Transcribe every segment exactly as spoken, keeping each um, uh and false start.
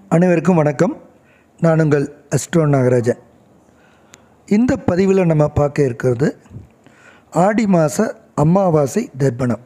அனைவருக்கும் வணக்கம். நான் உங்கள் அஸ்ட்ரோ நாகராஜன். இந்த பதிவில் நம்ம பார்க்க இருக்கிறது ஆடி மாத அமாவாசை தர்ப்பணம்.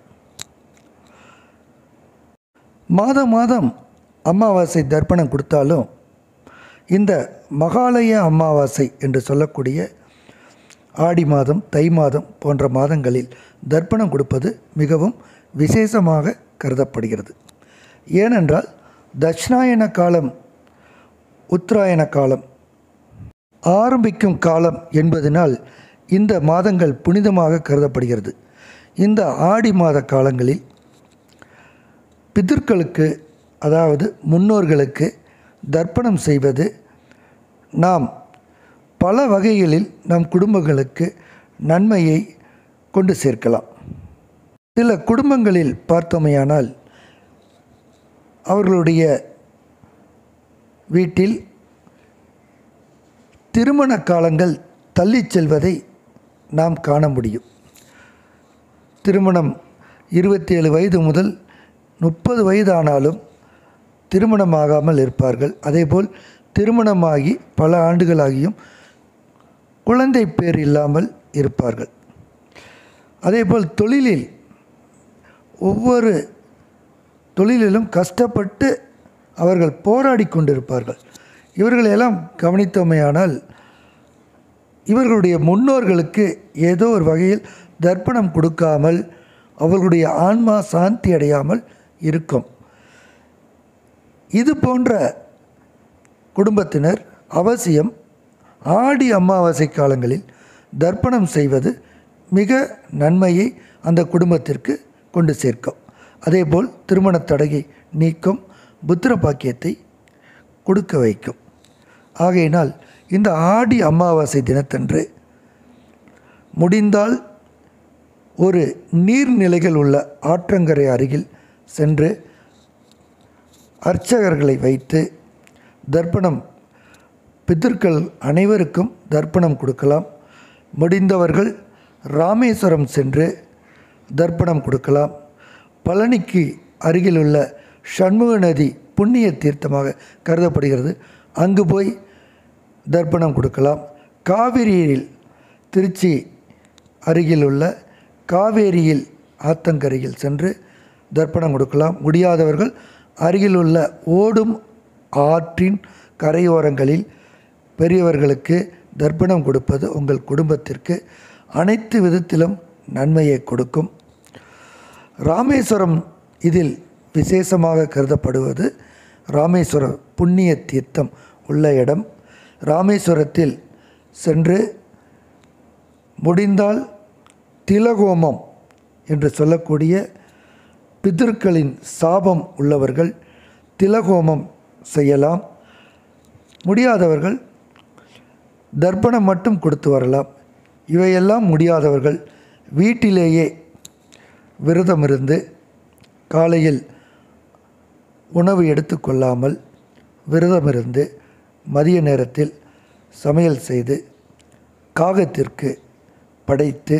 மாதம் மாதம் அமாவாசை தர்ப்பணம் கொடுத்தாலும் இந்த மகாலய அமாவாசை என்று சொல்லக்கூடிய ஆடி மாதம், தை மாதம் போன்ற மாதங்களில் தர்ப்பணம் கொடுப்பது மிகவும் விசேஷமாக கருதப்படுகிறது. ஏனென்றால் தட்சிணாயன காலம், உத்தராயண காலம் ஆரம்பிக்கும் காலம் என்பதனால் இந்த மாதங்கள் புனிதமாக கருதப்படுகிறது. இந்த ஆடி மாத காலங்களில் பிதர்களுக்கு, அதாவது முன்னோர்களுக்கு தர்ப்பணம் செய்வது நாம் பல வகைகளில் நம் குடும்பங்களுக்கு நன்மையை கொண்டு சேர்க்கலாம். சில குடும்பங்களில் பார்த்தோமேயானால் அவர்களுடைய வீட்டில் திருமண காலங்கள் தள்ளி செல்வதை நாம் காண முடியும். திருமணம் இருபத்தி ஏழு வயது முதல் முப்பது வயது ஆனாலும் திருமணமாகாமல் இருப்பார்கள். அதேபோல் திருமணமாகி பல ஆண்டுகளாகியும் குழந்தை பேர் இல்லாமல் இருப்பார்கள். அதேபோல் தொழிலில் ஒவ்வொரு தொழிலிலும் கஷ்டப்பட்டு அவர்கள் போராடி கொண்டிருப்பார்கள். இவர்களையெல்லாம் கவனித்தோமையானால் இவர்களுடைய முன்னோர்களுக்கு ஏதோ ஒரு வகையில் தர்ப்பணம் கொடுக்காமல் அவர்களுடைய ஆன்மா சாந்தி அடையாமல் இருக்கும். இது போன்ற குடும்பத்தினர் அவசியம் ஆடி அமாவாசை காலங்களில் தர்ப்பணம் செய்வது மிக நன்மையை அந்த குடும்பத்திற்கு கொண்டு சேர்க்கும். அதேபோல் திருமண தடையை நீக்கும், புத்திர பாக்கியத்தை கொடுக்க வைக்கும். ஆகையினால் இந்த ஆடி அமாவாசை தினத்தன்று முடிந்தால் ஒரு நீர்நிலைகள் உள்ள ஆற்றங்கரை அருகில் சென்று அர்ச்சகர்களை வைத்து தர்ப்பணம், பிதர்கள் அனைவருக்கும் தர்ப்பணம் கொடுக்கலாம். முடிந்தவர்கள் ராமேஸ்வரம் சென்று தர்ப்பணம் கொடுக்கலாம். பழனிக்கு அருகிலுள்ள சண்முக நதி புண்ணிய தீர்த்தமாக கருதப்படுகிறது. அங்கு போய் தர்ப்பணம் கொடுக்கலாம். காவிரியில், திருச்சி அருகிலுள்ள காவேரியில் ஆத்தங்கரையில் சென்று தர்ப்பணம் கொடுக்கலாம். முடியாதவர்கள் அருகிலுள்ள ஓடும் ஆற்றின் கரையோரங்களில் பெரியவர்களுக்கு தர்ப்பணம் கொடுப்பது உங்கள் குடும்பத்திற்கு அனைத்து விதத்திலும் நன்மையை கொடுக்கும். ராமேஸ்வரம் இதில் விசேஷமாக கருதப்படுவது ராமேஸ்வர புண்ணிய தீர்த்தம் உள்ள இடம். ராமேஸ்வரத்தில் சென்று முடிந்தால் திலகோமம் என்று சொல்லக்கூடிய பிதர்களின் சாபம் உள்ளவர்கள் திலகோமம் செய்யலாம். முடியாதவர்கள் தர்ப்பணம் மட்டும் கொடுத்து வரலாம். இவையெல்லாம் முடியாதவர்கள் வீட்டிலேயே விரதமிருந்து காலையில் உணவு எடுத்துக்கொள்ளாமல் விரதமிருந்து மதிய நேரத்தில் சமையல் செய்து காகத்திற்கு படைத்து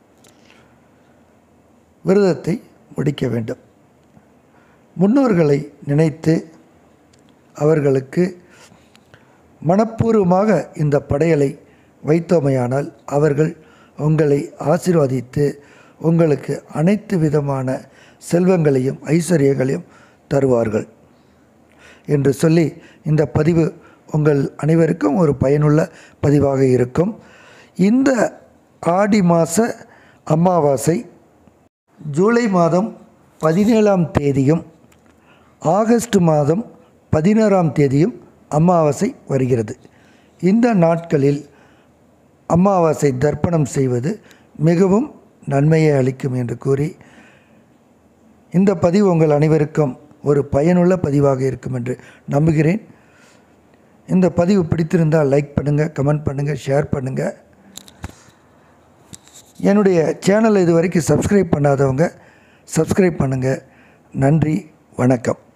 விரதத்தை முடிக்க வேண்டும். முன்னோர்களை நினைத்து அவர்களுக்கு மனப்பூர்வமாக இந்த படையலை வைத்தோமையானால் அவர்கள் உங்களை ஆசீர்வதித்து உங்களுக்கு அனைத்து விதமான செல்வங்களையும் ஐஸ்வர்யங்களையும் தருவார்கள் என்று சொல்லி இந்த பதிவு உங்கள் அனைவருக்கும் ஒரு பயனுள்ள பதிவாக இருக்கும். இந்த ஆடி மாத அமாவாசை ஜூலை மாதம் பதினேழாம் தேதியும் ஆகஸ்ட் மாதம் பதினாறாம் தேதியும் அமாவாசை வருகிறது. இந்த நாட்களில் அமாவாசை தர்ப்பணம் செய்வது மிகவும் நன்மையை அளிக்கும் என்று கூறி இந்த பதிவு உங்கள் அனைவருக்கும் ஒரு பயனுள்ள பதிவாக இருக்கும் என்று நம்புகிறேன். இந்த பதிவு பிடித்திருந்தால் லைக் பண்ணுங்கள், கமெண்ட் பண்ணுங்கள், ஷேர் பண்ணுங்கள். என்னுடைய சேனலை இது வரைக்கும் சப்ஸ்கிரைப் பண்ணாதவங்க சப்ஸ்கிரைப் பண்ணுங்கள். நன்றி, வணக்கம்.